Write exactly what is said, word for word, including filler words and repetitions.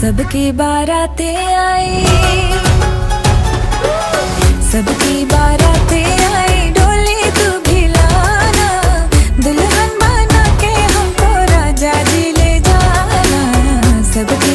सबकी बारातें आई, सबकी बारातें आई, डोली तू भी लाना, दुल्हन बना के हमको राजा जी ले जाना। सबकी